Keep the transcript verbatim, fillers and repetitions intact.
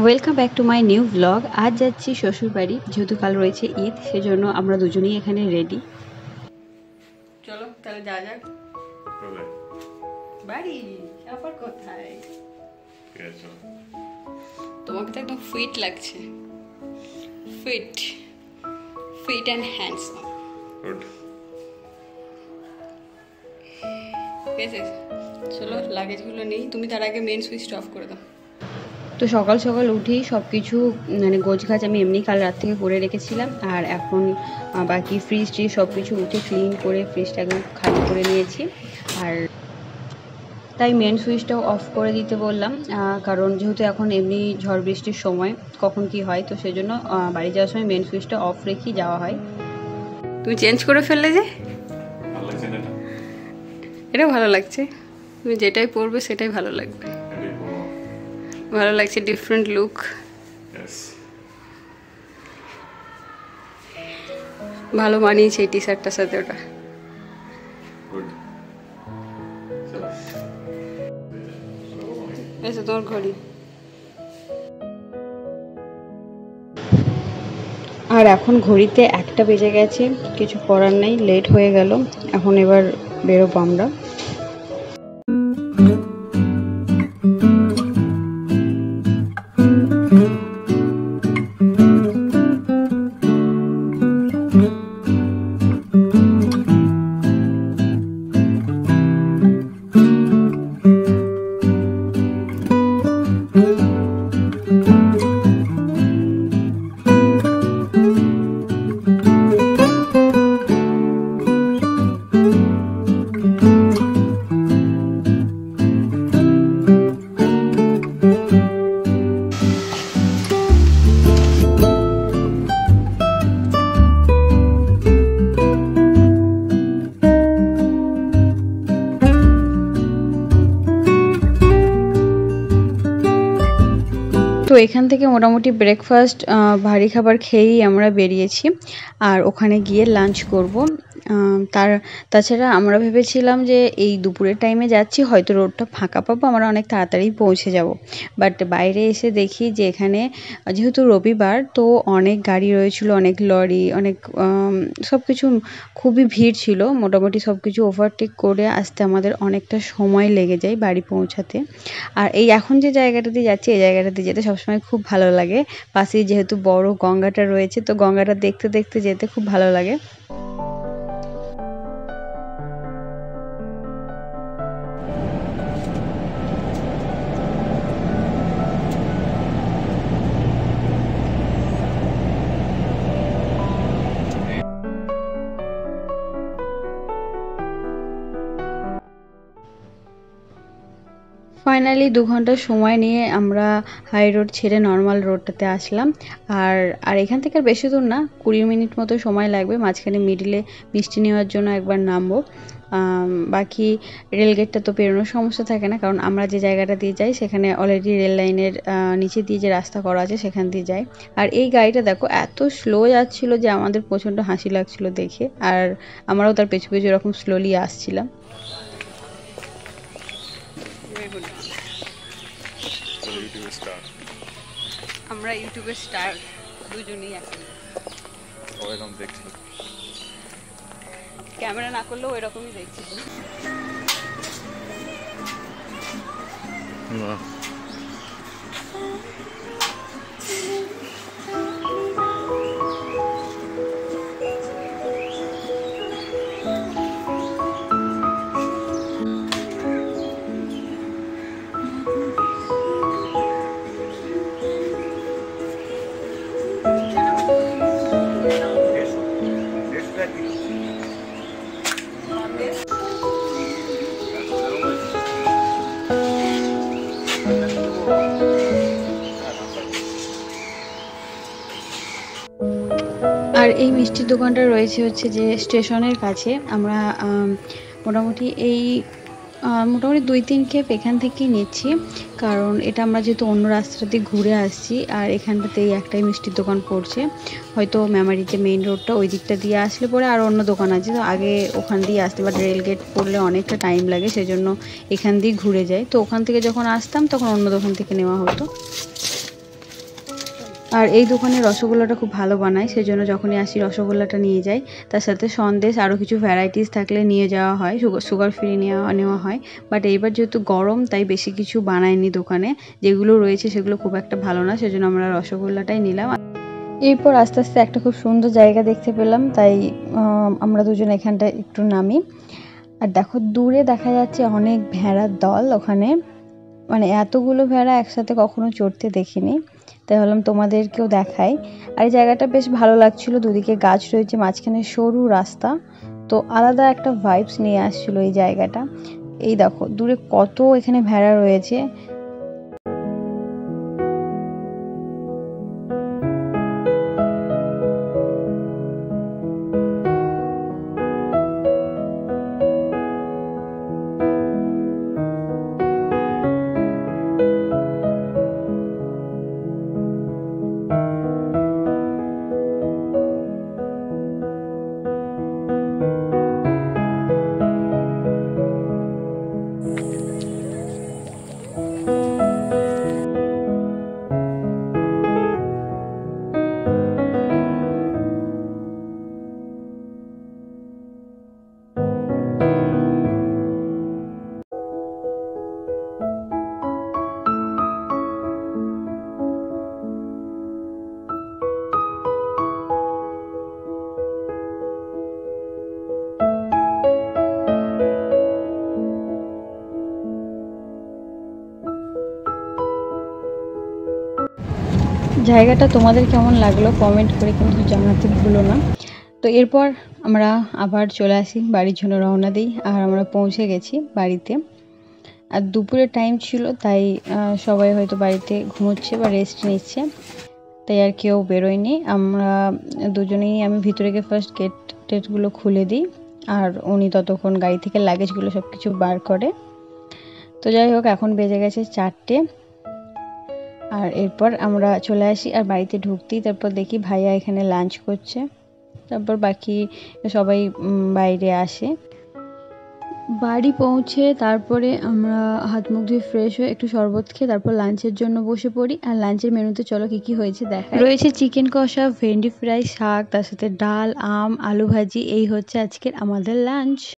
Welcome back to my new blog. আজ যাচ্ছি শ্বশুরবাড়ি, যেহেতু কাল রয়েছে ঈদ, সেজন্য আমরা দুজনেই এখানে রেডি। চলো তাহলে যা যাক। বাড়ি আবার কোথায়? তোমাকে তো একদম ফিট লাগছে, ফিট ফিট অ্যান্ড হ্যান্ডসাম। ঠিক আছে, চলো লাগেজগুলো নেই। তুমি তার আগে মেন সুইচটা অফ করে দাও। তো সকাল সকাল উঠেই সব কিছু মানে গোছগাছ আমি এমনি কাল রাত থেকে করে রেখেছিলাম, আর এখন বাকি ফ্রিজ ট্রিজ সব কিছু উঠে ক্লিন করে ফ্রিজটা একদম খালি করে নিয়েছি। আর তাই মেন সুইচটাও অফ করে দিতে বললাম, কারণ যেহেতু এখন এমনি ঝড় বৃষ্টির সময় কখন কি হয়, তো সেই জন্য বাড়ি যাওয়ার সময় মেন সুইচটা অফ রেখেই যাওয়া হয়। তুমি চেঞ্জ করে ফেললে যে, এটাও ভালো লাগছে। তুমি যেটাই পরবে সেটাই ভালো লাগবে, ভালো লাগছে, ডিফারেন্ট লুক। ভালো মানিয়েছে এই টি শার্টটার সাথে ওটা। এসে তোমার ঘড়ি। আর এখন ঘড়িতে একটা বেজে গেছে, কিছু করার নেই, লেট হয়ে গেল। এখন এবার বেরোবো আমরা। তো এখান থেকে মোটামুটি ব্রেকফাস্ট ভারী খাবার খেয়েই আমরা বেরিয়েছি, আর ওখানে গিয়ে লাঞ্চ করব। তার তাছাড়া আমরা ভেবেছিলাম যে এই দুপুরের টাইমে যাচ্ছি, হয়তো রোডটা ফাঁকা পাবো, আমরা অনেক তাড়াতাড়ি পৌঁছে যাব। বাট বাইরে এসে দেখি যে এখানে যেহেতু রবিবার, তো অনেক গাড়ি রয়েছিল, অনেক লরি, অনেক সব কিছু, খুবই ভিড় ছিল। মোটামুটি সব কিছু ওভারটেক করে আসতে আমাদের অনেকটা সময় লেগে যায় বাড়ি পৌঁছাতে। আর এই এখন যে জায়গাটাতে যাচ্ছি, এই জায়গাটাতে যেতে সবসময় খুব ভালো লাগে। পাশেই যেহেতু বড় গঙ্গাটা রয়েছে, তো গঙ্গাটা দেখতে দেখতে যেতে খুব ভালো লাগে। ফাইনালি দু ঘন্টা সময় নিয়ে আমরা হাই রোড ছেড়ে নর্মাল রোডটাতে আসলাম। আর আর এখান থেকে আর বেশি দূর না, কুড়ি মিনিট মতো সময় লাগবে। মাঝখানে মিডিলে মিষ্টি নেওয়ার জন্য একবার নামবো। বাকি রেলগেটটা তো পেরোনোর সমস্যা থাকে না, কারণ আমরা যে জায়গাটা দিয়ে যাই সেখানে অলরেডি রেল লাইনের নিচে দিয়ে যে রাস্তা করা আছে সেখান দিয়ে যাই। আর এই গাড়িটা দেখো এত স্লো যাচ্ছিল যে আমাদের প্রচণ্ড হাসি লাগছিল দেখে, আর আমরাও তার পেছু পেছু এরকম স্লোলি আসছিলাম। আমরা ইউটিউবের স্টার দুজনেই আছি, ক্যামেরা না করলেও ওইরকমই দেখছি। আর এই মিষ্টির দোকানটা রয়েছে হচ্ছে যে স্টেশনের কাছে। আমরা মোটামুটি এই মোটামুটি দুই তিন খেপ এখান থেকেই নিচ্ছি, কারণ এটা আমরা যেহেতু অন্য রাস্তা দিয়ে ঘুরে আসছি, আর এখানটাতেই একটাই মিষ্টির দোকান পড়ছে। হয়তো মেমারিতে মেইন রোডটা ওই দিকটা দিয়ে আসলে পরে আর অন্য দোকান আছে, তো আগে ওখান দিয়ে আসতে, বাট রেলগেট পড়লে অনেকটা টাইম লাগে, সেজন্য এখান দিয়ে ঘুরে যাই। তো ওখান থেকে যখন আসতাম তখন অন্য দোকান থেকে নেওয়া হতো। আর এই দোকানে রসগোল্লাটা খুব ভালো বানায়, সেজন্য যখনই আসি রসগোল্লাটা নিয়ে যাই। তার সাথে সন্দেশ আরও কিছু ভ্যারাইটিস থাকলে নিয়ে যাওয়া হয়, সুগার সুগার ফ্রি নেওয়া নেওয়া হয়। বাট এইবার যেহেতু গরম তাই বেশি কিছু বানায়নি দোকানে, যেগুলো রয়েছে সেগুলো খুব একটা ভালো না, সেজন্য আমরা রসগোল্লাটাই নিলাম। এরপর আস্তে আস্তে একটা খুব সুন্দর জায়গা দেখতে পেলাম, তাই আমরা দুজন এখানটায় একটু নামি। আর দেখো দূরে দেখা যাচ্ছে অনেক ভেড়ার দল ওখানে, মানে এতগুলো ভেড়া একসাথে কখনো চড়তে দেখিনি, তাই ভাবলাম তোমাদেরকেও দেখাই। আর এই জায়গাটা বেশ ভালো লাগছিল, দুদিকে গাছ রয়েছে, মাঝখানে সরু রাস্তা, তো আলাদা একটা ভাইবস নিয়ে আসছিল এই জায়গাটা। এই দেখো দূরে কত এখানে ভেড়া রয়েছে। জায়গাটা তোমাদের কেমন লাগলো কমেন্ট করে কিন্তু জানাতে ভুলো না। তো এরপর আমরা আবার চলে আসি, বাড়ির জন্য রওনা দিই। আর আমরা পৌঁছে গেছি বাড়িতে, আর দুপুরের টাইম ছিল, তাই সবাই হয়তো বাড়িতে ঘুমোচ্ছে বা রেস্ট নিচ্ছে, তাই আর কেউ বেরোয়নি। আমরা দুজনেই, আমি ভিতরে গিয়ে ফার্স্ট গেট টেটগুলো খুলে দিই, আর উনি ততক্ষণ গাড়ি থেকে লাগেজগুলো সব কিছু বার করে। তো যাই হোক, এখন বেজে গেছে চারটে, আর এরপর আমরা চলে আসি। আর বাড়িতে ঢুকতেই তারপর দেখি ভাইয়া এখানে লাঞ্চ করছে, তারপর বাকি সবাই বাইরে আসে। বাড়ি পৌঁছে তারপরে আমরা হাত মুখ ধুয়ে ফ্রেশ হয়ে একটু শরবত খেয়ে তারপর লাঞ্চের জন্য বসে পড়ি। আর লাঞ্চের মেনুতে চলো কী কী হয়েছে দেখা। রয়েছে চিকেন কষা, ভেন্ডি ফ্রাই, শাক, তার সাথে ডাল, আম, আলু ভাজি। এই হচ্ছে আজকের আমাদের লাঞ্চ।